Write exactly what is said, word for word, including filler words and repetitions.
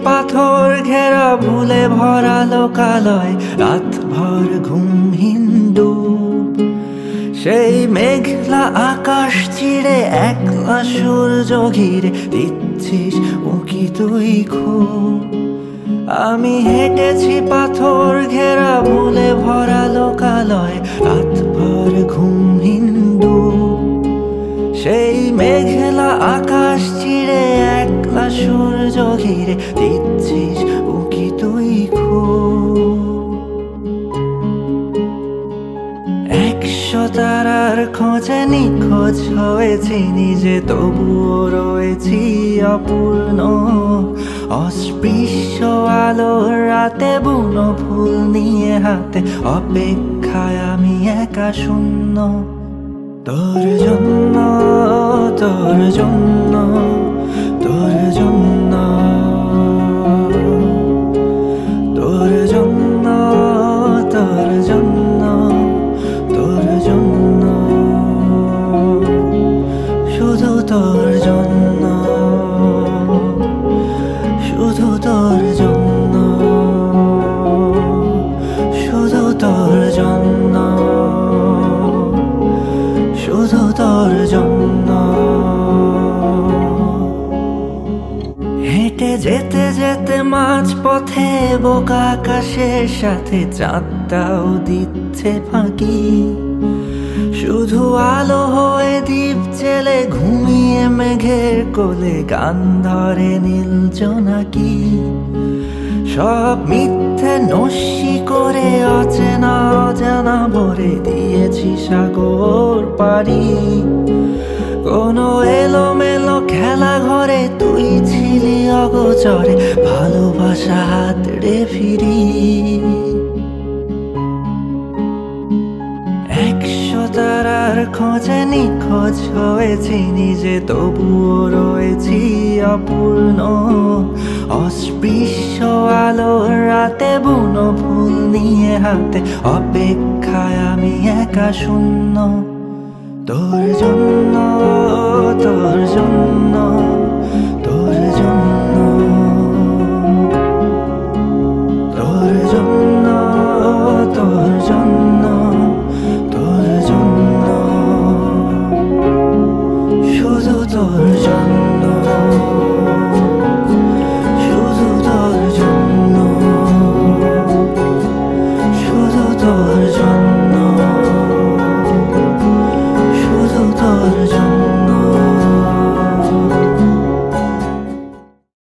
পাথর ঘেরা ভুলে ভরা লোকালয়, রাত ভর ঘুমহীন ডুব। সেই মেঘলা আকাশ চিড়ে একলা সূর্য ঘিরে দিচ্ছিস উকি তুই খুব। আমি হেঁটেছি পাথর ঘেরা ভুলে ভরা লোকালয়, রাত ভর ঘুমহীন ডুব। সেই মেঘলা আকাশ চিড়ে একলা সূর্য ঘিরে দিচ্ছিস উকি তুই খুব। একশো তারার খোঁজে নিখোঁজ হয়েছি নিজে, তবুও রয়েছি অপূর্ণ। অস্পৃশ্য আলোর রাতে বুনো ফুল নিয়ে হাতে, অপেক্ষায় আমি একা শূন্য। তোর জন্য, তোর জন্য, তোর জন্য, তোর জন্য, তোর জন্য, তোর জন্য, শুধু তোর জন্য, শুধু তোর জন্য, শুধু তোর জন্য, শুধু তোর জন্য। হেঁটে যেতে যেতে মাঝ পথে বোকা আকাশের সাথে চাঁদটাও দিচ্ছে ফাঁকি। শুধু আলো হয়ে দ্বীপ জেলে ঘুমিয়ে মেঘের কোলে গান ধরে নীল জোনাকি। সব মিথ্যে নস্যি করে অচেনা অজানা ভরে দিয়েছি সাগর পাড়ি। কোনো এলোমেলো খেলা ঘরে তুই ছিলি অগোচরে, ভালোবাসা হাতড়ে ফিরি। একশো তারার খোঁজে নিখোঁজ হয়েছি নিজে, তবুও রয়েছি অপূর্ণ। অস্পৃশ্য আলোর রাতে বুনো ফুল নিয়ে হাতে, অপেক্ষায় আমি একা শূন্য। তোর জন্য,